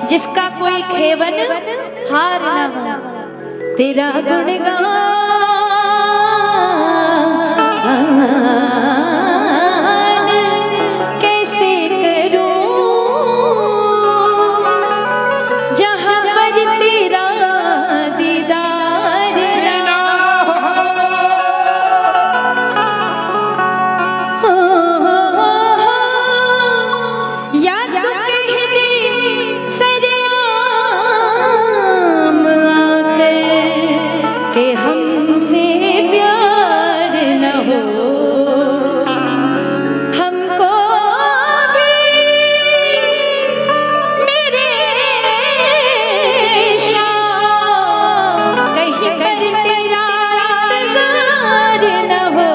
जिसका कोई खेवन हार न हो, तेरा गुणगान कैसे करूं जहां पर तेरा दीदार ना हो। या तो कह दे सरेआम आकर कि हमसे प्यार न हो, हमको भी मेरे शाह कहीं पर तेरा इंतजार न हो।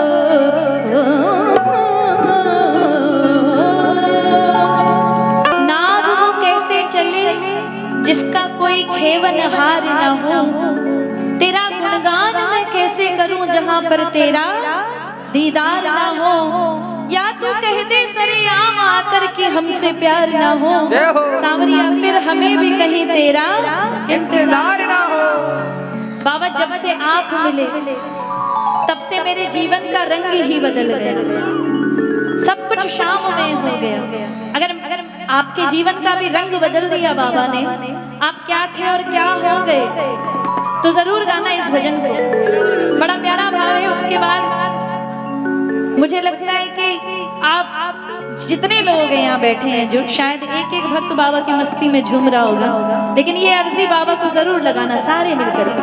नाग वो कैसे चले जिसका कोई खेवन हार न हो, तेरा गुणगान मैं कैसे करूं जहां पर तेरा दीदार ना हो। या तू कह दे सरेआम आकर कि हमसे प्यार ना हो, सांवरिया फिर हमें भी कहीं तेरा इंतजार ना हो। बाबा जब से आप मिले तब से मेरे जीवन का रंग ही बदल गया, सब कुछ शाम में हो गया। अगर आपके जीवन का भी रंग बदल दिया बाबा ने, आप क्या थे और क्या हो गए, तो जरूर गाना इस भजन को। बड़ा प्यारा भाव है। उसके बाद मुझे लगता है कि आप जितने लोग यहाँ बैठे हैं, जो शायद एक एक भक्त बाबा की मस्ती में झूम रहा होगा, लेकिन ये अर्जी बाबा को जरूर लगाना सारे मिलकर के।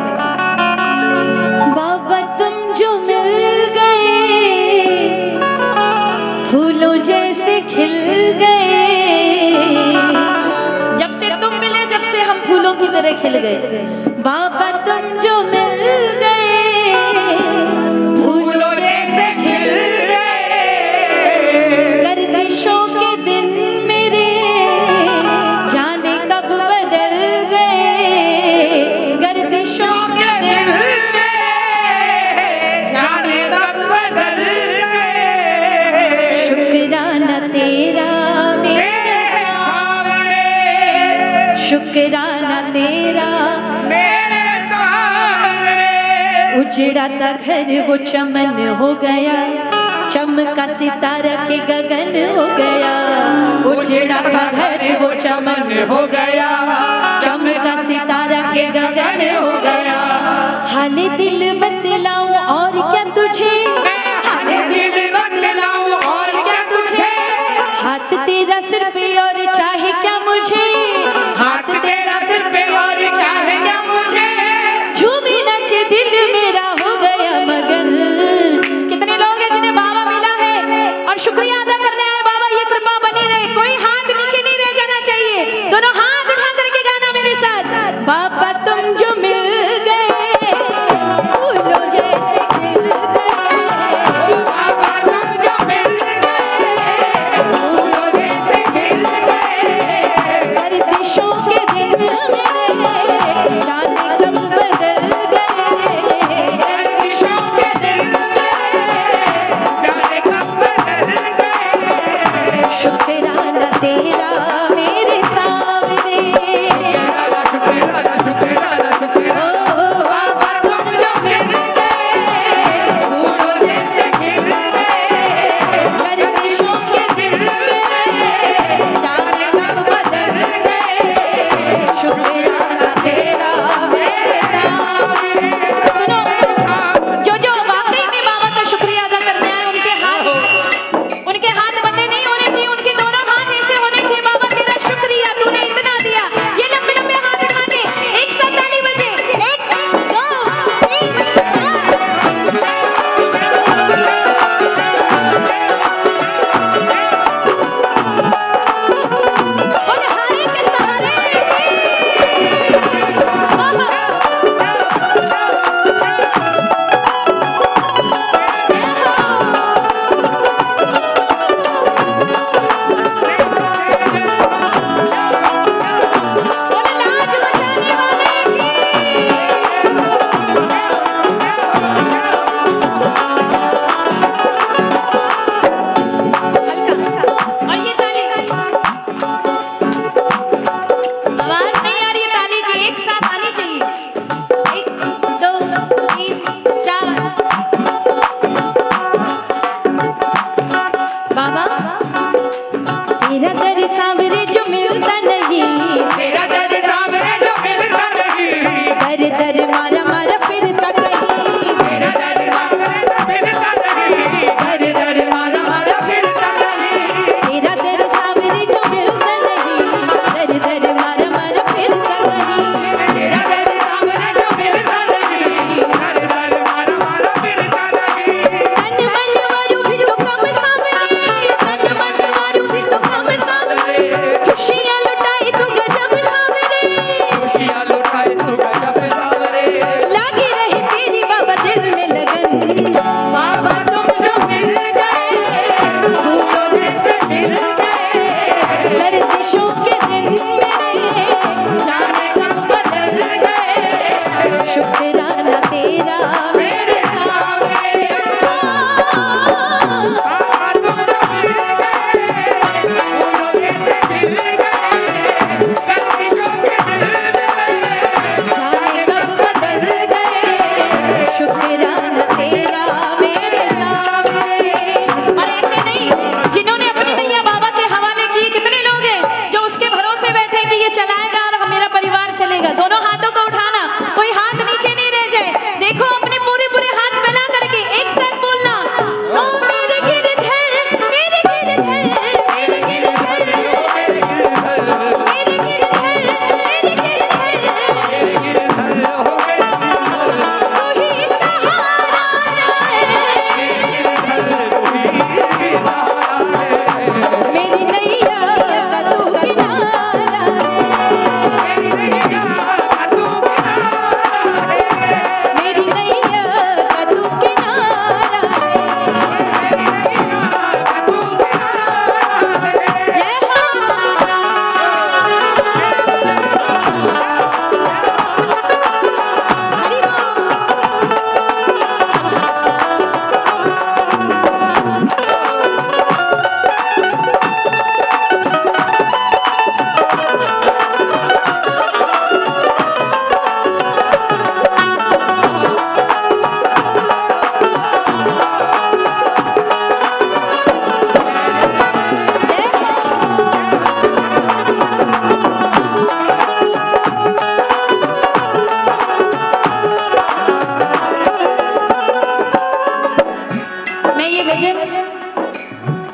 बाबा तुम जो मिल गए फूलों जैसे खिल गए, जब से तुम मिले, जब से हम फूलों की तरह खिल गए। बाबा तुम जो मिल गए फूलों जैसे खिल गए, गर्दिशों के दिन मेरे जाने कब बदल गए, गर्दिशों के दिन मेरे जाने कब बदल गए। शुक्राना तेरा मेरे सावरे, शुक्राना तेरा मेरे सावरे। उजड़ा था घर वो चमन हो गया, चमका सितारा के गगन हो गया। उजड़ा था घर वो चमन हो गया, चमका सितारा के गगन हो गया। हाल दिल बतलाऊं और क्या तुझे, हाल दिल बतलाऊं और क्या तुझे, हाथ तेरा सिर पे और चाहे क्या मुझे, हाथ तेरा सिर पे और चाहे क्या मुझे। झूमी नचे दिल मेरा हो गया मगन। कितने लोग हैं जिन्हें बाबा मिला है और शुक्रिया अदा करने आए। बाबा ये कृपा बनी रहे, कोई हाथ नीचे नहीं रह जाना चाहिए। दोनों हाथ उठा करके गाना मेरे साथ। बाबा तुम जो मिल गए फूलों जैसे खिल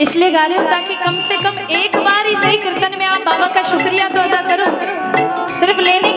इसलिए गा रही हूँ ताकि कम से कम एक बार ही सही कीर्तन में आप बाबा का शुक्रिया तो अदा करो। सिर्फ लेने